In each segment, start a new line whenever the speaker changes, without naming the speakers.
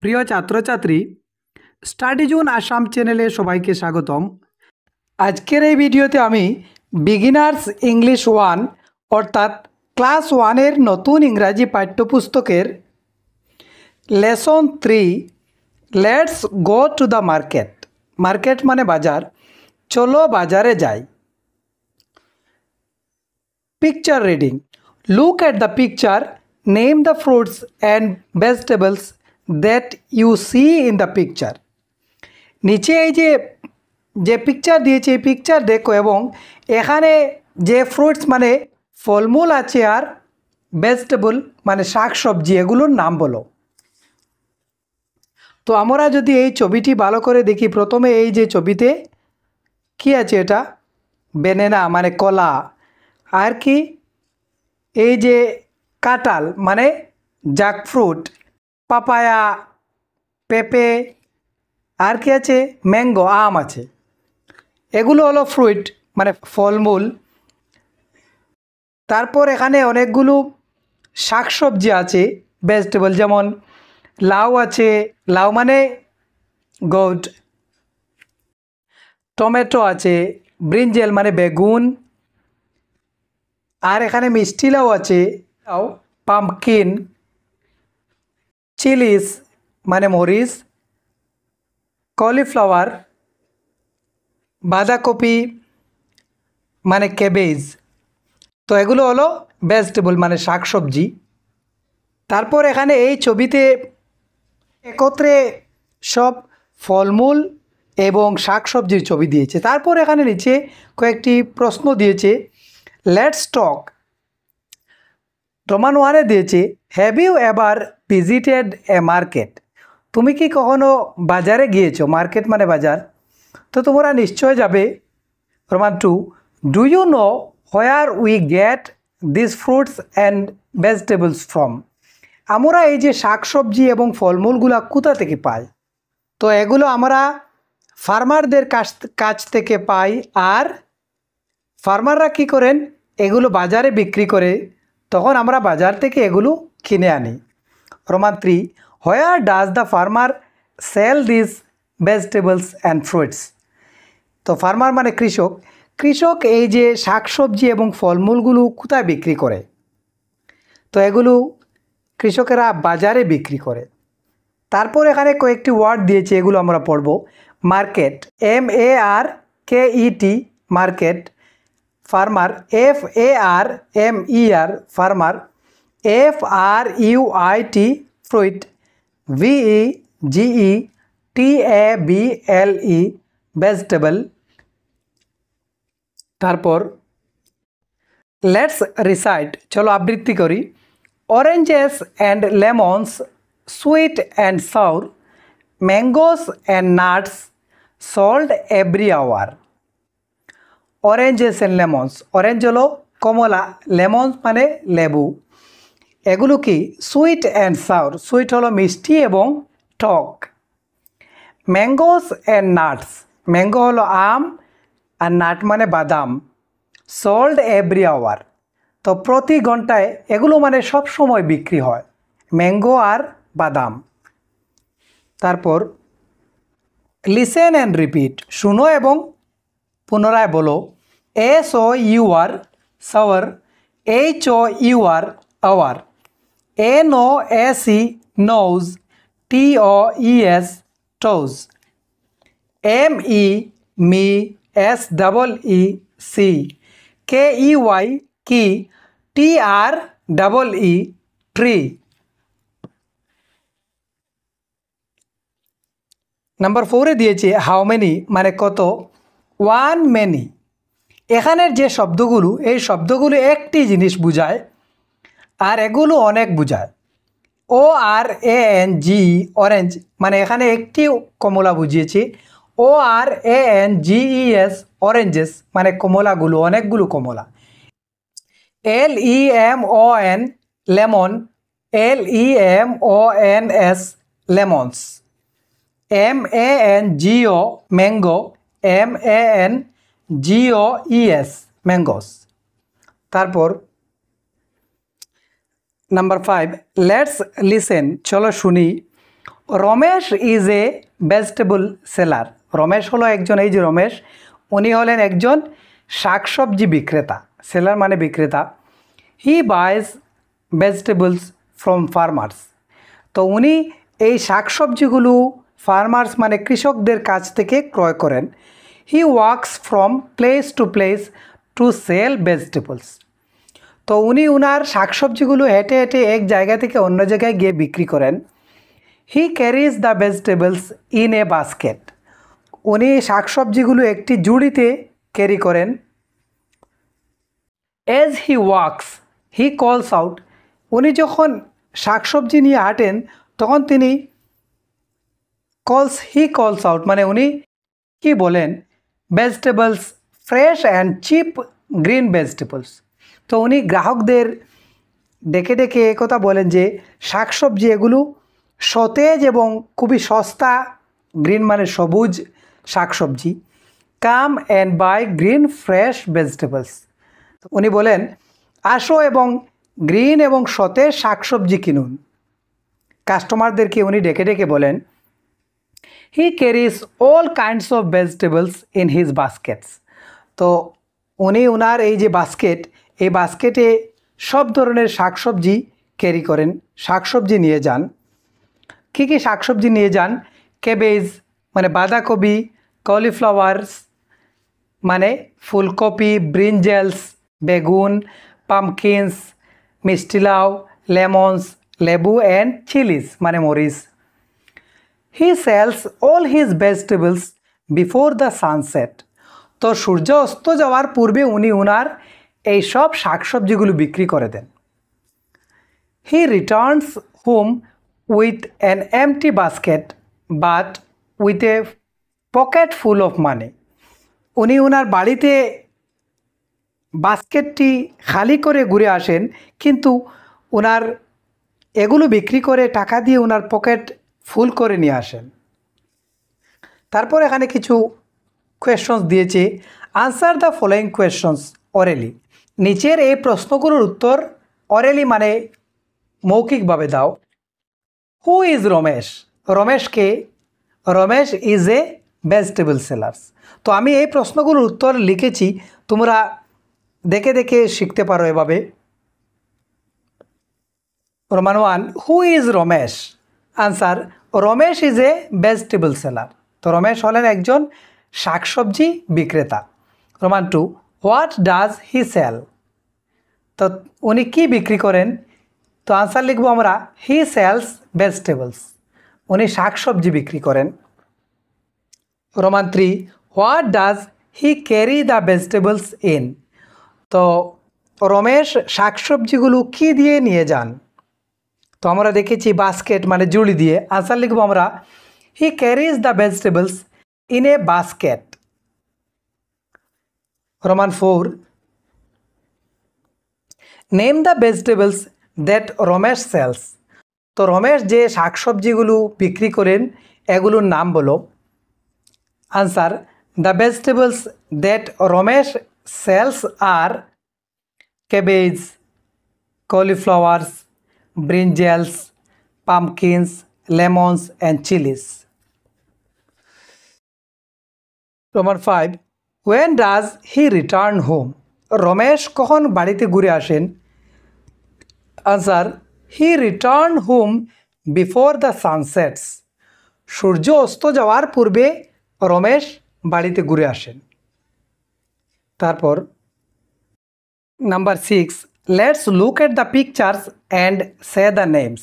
প্রিয় ছাত্রছাত্রী, study zone Assam চ্যানেলে সবাইকে স্বাগতম। আজকের এই ভিডিওতে আমি বিগিনার্স ইংলিশ 1 অর্থাৎ ক্লাস 1-এর নতুন ইংরাজি পাঠ্যপুস্তকের lesson 3 let's go to the market, market মানে বাজার, চলো বাজারে যাই। Picture reading. Look at the picture, name the fruits and vegetables that you see in the picture. নিচে এই যে পিকচার দিয়েছে এই পিকচার দেখো এবং এখানে যে ফ্রুটস মানে ফলমূল আছে আর ভেজিটেবল মানে শাক সবজি এগুলোর নাম বলো। তো আমরা যদি এই ছবিটি ভালো করে দেখি, প্রথমে এই যে ছবিতে কি আছে, এটা বেনানা মানে কলা, আর কি এই যে কাঁঠাল মানে জ্যাকফ্রুট, পাপায়া, পেঁপে, আর কি আছে ম্যাঙ্গো আম আছে। এগুলো হলো ফ্রুট মানে ফলমূল। তারপর এখানে অনেকগুলো শাকসবজি আছে ভেজিটেবল, যেমন লাউ আছে, লাউ মানে গোট, টমেটো আছে, ব্রিঞ্জেল মানে বেগুন, আর এখানে মিষ্টি লাউ আছে, পাম্পকিন, চিলিস মানে মরিচ, কলিফ্লাওয়ার, বাঁধাকপি মানে ক্যাবেজ। তো এগুলো হলো ভেজিটেবল মানে শাকসবজি। তারপর এখানে এই ছবিতে একত্রে সব ফলমূল এবং শাকসবজির ছবি দিয়েছে। তারপর এখানে নিচে কয়েকটি প্রশ্ন দিয়েছে। Let's talk. রোমান 1-এ দিয়েছে, have you ever visited a market? তুমি কি কখনো বাজারে গিয়েছো? মার্কেট মানে বাজার, তো তোমরা নিশ্চয় যাবে। Roman 2, do you know where we get this fruits and vegetables from? আমরা এই যে শাকসবজি এবং ফলমূলগুলো কোথা থেকে পাই? তো এগুলো আমরা ফার্মারদের কাছ থেকে পাই, আর ফার্মাররা কী করেন, এগুলো বাজারে বিক্রি করে, তখন আমরা বাজার থেকে এগুলো কিনে আনি। Roman 3, where does the farmer sell this vegetables and fruits? তো ফার্মার মানে কৃষক, কৃষক এই যে শাকসবজি এবং ফলমূলগুলো কোথায় বিক্রি করে? তো এগুলো কৃষকেরা বাজারে বিক্রি করে। তারপর এখানে কয়েকটি ওয়ার্ড দিয়েছে, এগুলো আমরা পড়ব। Market, MARKET market, farmer, FARMER farmer, FRUIT fruit, VEGETABLE vegetable. তারপর লেটস রিসাইট, চলো আবৃত্তি করি। Oranges and lemons, sweet and sour, mangoes and nuts, salt every hour. Oranges and lemons, orange হলো কমলা, লেমন মানে লেবু, এগুলো কি সুইট অ্যান্ড সাউর, সুইট হলো মিষ্টি এবং টক। ম্যাঙ্গোস অ্যান্ড নাটস, ম্যাঙ্গো হলো আম আর নাট মানে বাদাম। সল্ট এভরি আওয়ার, তো প্রতি ঘন্টায়, এগুলো মানে সব সময় বিক্রি হয়, ম্যাঙ্গো আর বাদাম। তারপর লিসেন অ্যান্ড রিপিট, শুনো এবং পুনরায় বলো। SOUR sour, HOUR hour, NOSE nose, TOES toes, ME SEEC, KEY key, TREE tree. Number 4-এ দিয়েছে হাউ মেনি মানে কত, 1 মেনি। এখানের যে শব্দগুলো, এই শব্দগুলো একটি জিনিস বোঝায় আর এগুলো অনেক বোঝায়। ORANGE অরেঞ্জ মানে এখানে একটি কমলা বুঝিয়েছি। ORANGES অরেঞ্জেস মানে কমলাগুলো, অনেকগুলো কমলা। LEMON lemon, LEMONS lemons. MANGO mango, MANGOES mangoes. তারপর নাম্বার 5, লেটস লিসেন, চলো শুনি। Ramesh is a vegetable seller. Ramesh হলো একজন, এই যে রমেশ, উনি হলেন একজন শাকসবজি বিক্রেতা। সেলার মানে বিক্রেতা। He buys vegetables from farmers. তো উনি এই শাকসবজিগুলো ফার্মার্স মানে কৃষকদের কাছ থেকে ক্রয় করেন। He works from place to place to sell vegetables. তো উনি উনার শাকসবজিগুলো হেঁটে হেঁটে এক জায়গা থেকে অন্য জায়গায় গিয়ে বিক্রি করেন। He carries the vegetables in a basket. উনি শাকসবজিগুলো একটি ঝুড়িতে ক্যারি করেন। এজ হি ওয়ার্কস হি কলস আউট। উনি যখন শাকসবজি নিয়ে হাঁটেন তখন তিনি কলস আউট মানে উনি কি বলেন, vegetables fresh and cheap green vegetables. তো উনি গ্রাহকদের ডেকে ডেকে একথা বলেন যে শাকসবজি এগুলো সতেজ এবং খুবই সস্তা, গ্রিন মানে সবুজ শাকসবজি। Come and buy green fresh vegetables. উনি বলেন আসো এবং গ্রিন এবং সতেজ শাকসবজি কিনুন। কাস্টমারদেরকে উনি ডেকে ডেকে বলেন। He carries all kinds of vegetables in his baskets. তো উনি ওনার এই যে বাস্কেট, এই বাস্কেটে সব ধরনের শাকসবজি ক্যারি করেন, শাকসবজি নিয়ে যান। কী কী শাকসবজি নিয়ে যান? ক্যাবেজ মানে বাঁধাকপি, কলিফ্লাওয়ার্স মানে ফুলকপি, ব্রিঞ্জেলস বেগুন, পামকিনস মিষ্টি লাউ, লেমনস লেবু অ্যান্ড চিলিস মানে মরিচ। He sells all his vegetables before the sunset. তো সূর্য অস্ত যাওয়ার পূর্বে উনি উনার এই সব শাকসবজিগুলো বিক্রি করে দেন। He returns home with an empty basket but with a pocket full of money. উনি ওনার বাড়িতে বাস্কেটটি খালি করে ঘুরে আসেন, কিন্তু ওনার এগুলো বিক্রি করে টাকা দিয়ে ওনার পকেট ফুল করে নিয়ে আসেন। তারপর এখানে কিছু কোয়েশ্চনস দিয়েছে। Answer the following questions orally. নিচের এই প্রশ্নগুলোর উত্তর অরেলি মানে মৌখিকভাবে দাও। Who is Ramesh? রমেশকে? Ramesh is a vegetable sellers. তো আমি এই প্রশ্নগুলোর উত্তর লিখেছি, তোমরা দেখে দেখে শিখতে পারো এভাবে। Roman 1, who is Ramesh? Answer, Ramesh is a vegetable seller. তো রমেশ হলেন একজন শাকসবজি বিক্রেতা। Roman 2, what does he sell? তো উনি কি বিক্রি করেন? তো আনসার লিখবো আমরা, হি সেলস ভেজিটেবলস। উনি শাকসবজি বিক্রি করেন। Roman 3, what does he carry the vegetables in? তো রমেশ শাকসবজিগুলো কি দিয়ে নিয়ে যান? তো আমরা দেখেছি বাস্কেট মানে ঝুড়ি দিয়ে। আনসার লিখবো আমরা, he carries the vegetables in a basket. Roman 4, name the vegetables that Ramesh sells. তো রমেশ যে শাকসবজিগুলো বিক্রি করেন এগুলোর নাম বলো। Answer, the vegetables that Ramesh sells are cabbage, cauliflowers, brinjals, pumpkins, lemons and chillies. Roman 5, when does he return home? Ramesh কখন বাড়িতে ঘুরে আসেন? Answer, he return home before the sunsets. সূর্য অস্ত যাওয়ার পূর্বে রমেশ বাড়িতে ঘুরে আসেন। তারপর number 6, let's look at the pictures and say the names.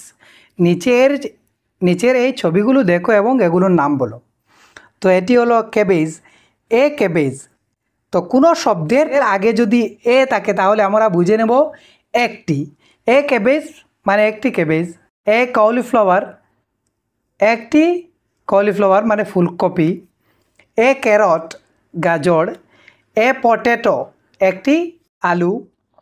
নিচের এই ছবিগুলো দেখো এবং এগুলোর নাম বলো। তো এটি হলো ক্যাবেজ, এ ক্যাবেজ। তো কোনো শব্দের আগে যদি এ থাকে তাহলে আমরা বুঝে নেব একটি। এ ক্যাবেজ মানে একটি ক্যাবেজ। এ কলিফ্লাওয়ার, একটি কলিফ্লাওয়ার মানে ফুলকপি। এ ক্যারট, গাজর। এ পটেটো, একটি আলু।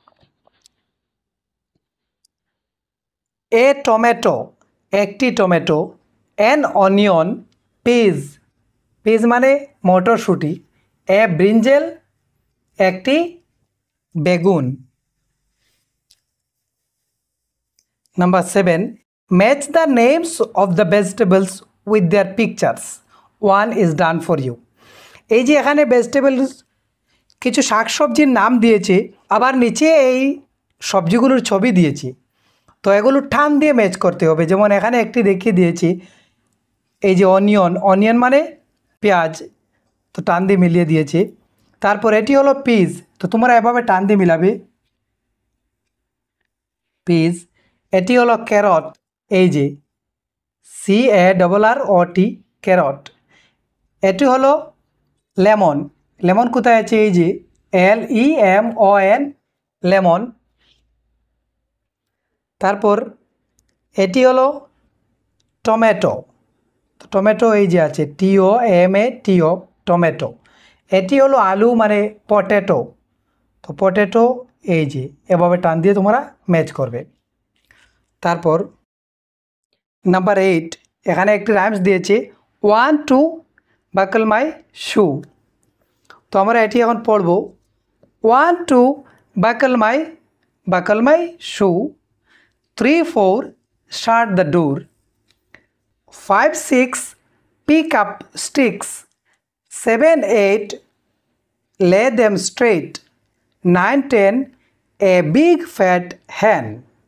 এ টমেটো, একটি tomato. An onion, peas, peas মানে মটরশুঁটি। এ ব্রিঞ্জেল, একটি বেগুন। Number 7, match the names of the vegetables with their pictures, 1 is done for you. এই যে এখানে ভেজিটেবলস কিছু শাকসবজির নাম দিয়েছে, আবার নিচে এই সবজিগুলোর ছবি দিয়েছে, তো এগুলো টান দিয়ে ম্যাচ করতে হবে। যেমন এখানে একটি দেখিয়ে দিয়েছি, এই যে অনিয়ন, অনিয়ন মানে পেঁয়াজ, তো টান দিয়ে মিলিয়ে দিয়েছে। তারপর এটি হলো পিস, তো তোমরা এভাবে টান দিয়ে মিলাবে, পিস। এটি হলো ক্যারট, এই যে CARROT, ক্যারট। এটি হলো লেমন, লেমন কোথায় আছে, এই যে LEMON, লেমন। তারপর এটি হলো টমেটো, তো টমেটো এই যে আছে TOMATO, টমেটো। এটি হলো আলু মানে পটেটো, তো পটেটো এই যে এভাবে টান দিয়ে তোমরা ম্যাচ করবে। তারপর নাম্বার 8, এখানে একটি রাইমস দিয়েছে, 1 2 বাকল মাই শু। তো আমরা এটি এখন পড়ব, 1 2 buckle my shoe, 3 4 shut the door, 5 6 pick up sticks, 7 8 lay them straight, 9 10 a big fat hen।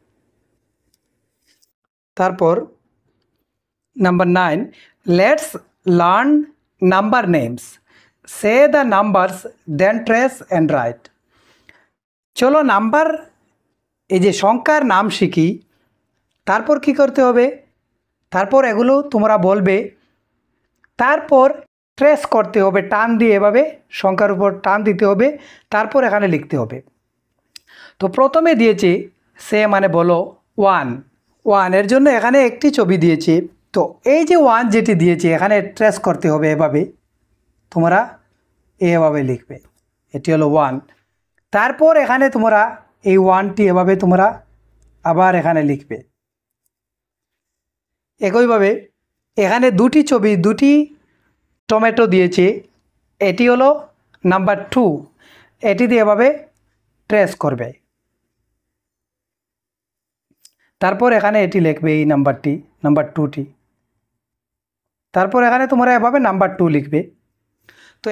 তারপর number 9, let's learn number names, say the numbers then trace and write. চলো number, এই যে সংখ্যার নাম শিখি। তারপর কি করতে হবে, তারপর এগুলো তোমরা বলবে, তারপর ট্রেস করতে হবে, টান দিয়ে এভাবে সংখ্যার উপর টান দিতে হবে, তারপর এখানে লিখতে হবে। তো প্রথমে দিয়েছে সে মানে বলো 1, 1 এর জন্য এখানে একটি ছবি দিয়েছে, তো এই যে 1 যেটি দিয়েছে এখানে ট্রেস করতে হবে, এভাবে তোমরা এভাবে লিখবে, এটি হলো 1। তারপর এখানে তোমরা এই 1টি এভাবে তোমরা আবার এখানে লিখবে। একইভাবে এখানে দুটি ছবি, দুটি টমেটো দিয়েছে, এটি হলো নাম্বার 2, এটি দিয়ে এভাবে ট্রেস করবে। তারপর এখানে এটি লিখবে, এই নাম্বারটি, নাম্বার 2টি। তারপর এখানে তোমরা এভাবে নাম্বার 2 লিখবে। তো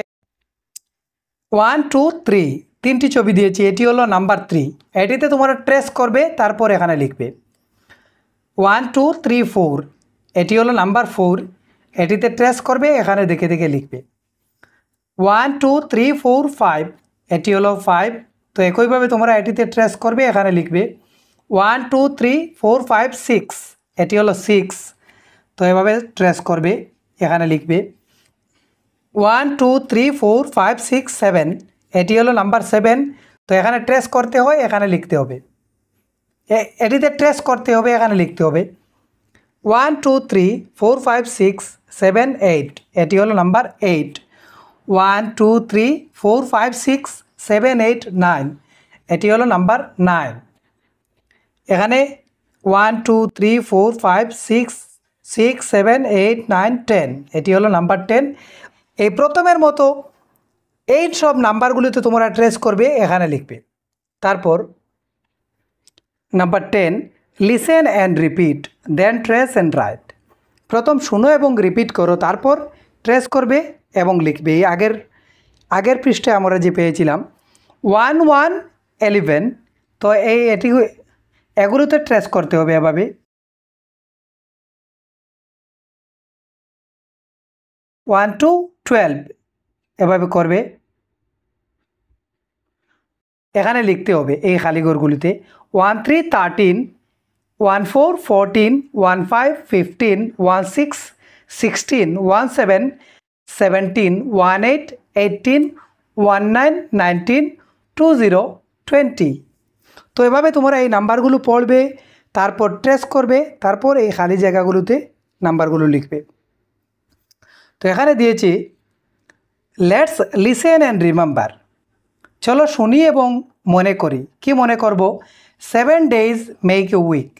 1 2 3 তিনটি ছবি দিয়েছি, এটি হলো নাম্বার 3, এটিতে তোমরা ট্রেস করবে, তারপর এখানে লিখবে। 1 2 3 4 এটি হলো নাম্বার 4, এটিতে ট্রেস করবে, এখানে দেখে দেখে লিখবে। 1 2 3 4 5 এটি হলো 5, তো একইভাবে তোমরা এটিতে ট্রেস করবে, এখানে লিখবে। 1 2 3 4 5 6 এটি হলো 6, তো এভাবে ট্রেস করবে, এখানে লিখবে। 1 2 3 4 5 6 7 এটি হলো নাম্বার 7, তো এখানে ট্রেস করতে হয়, এখানে লিখতে হবে, এটিতে ট্রেস করতে হবে, এখানে লিখতে হবে। 1 2 3 4 5 6 7 8 এটি হলো নাম্বার 8। 1 2 3 4 5 6 7 8 9 এটি হলো নাম্বার 9। এখানে 1 2 3 4 5 6 6 7 8 9 10 এটি হলো নাম্বার 10। এই প্রথমের মতো এই সব নাম্বারগুলিতে তোমরা ট্রেস করবে, এখানে লিখবে। তারপর number 10, listen and repeat then trace and write. প্রথম শুনো এবং রিপিট করো, তারপর ট্রেস করবে এবং লিখবে। এই আগের পৃষ্ঠায় আমরা যে পেয়েছিলাম 1 1 11, তো এগুলোতে ট্রেস করতে হবে এভাবে। 1 2 12 এভাবে করবে, এখানে লিখতে হবে এই খালিঘরগুলিতে। 1 3 13 1 4 14 1 5 15 1 6 16 1 7 17 1 8 18 1 9 19 20 20। তো এভাবে তোমরা এই নাম্বারগুলো পড়বে, তারপর ট্রেস করবে, তারপর এই খালি জায়গাগুলোতে নাম্বারগুলো লিখবে। তো এখানে দিয়েছি লেটস লিসেন অ্যান্ড রিমেম্বার। চলো শুনি এবং মনে করি। কি মনে করব? 7 days make a week.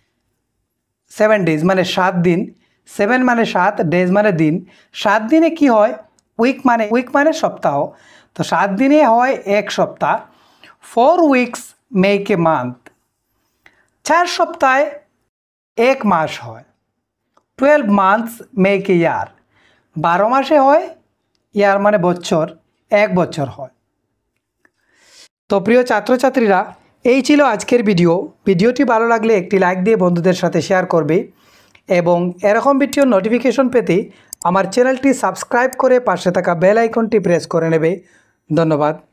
7 days মানে 7 দিন, 7 মানে 7, ডেজ মানে দিন। 7 দিনে কি হয়? উইক মানে সপ্তাহ। তো 7 দিনে হয় এক সপ্তাহ। 4 weeks মেক এ মান্থ। 4 সপ্তাহে এক মাস হয়। 12 months মেক এ ইয়ার। 12 মাসে হয়, ইয়ার মানে বছর, এক বছর হয়। তো প্রিয় ছাত্রছাত্রীরা, এই ছিল আজকের ভিডিও। ভিডিওটি ভালো লাগলে একটি লাইক দিয়ে বন্ধুদের সাথে শেয়ার করবে এবং এরকম ভিডিওর নোটিফিকেশন পেতে আমার চ্যানেলটি সাবস্ক্রাইব করে পাশে থাকা বেল আইকনটি প্রেস করে নেবে। ধন্যবাদ।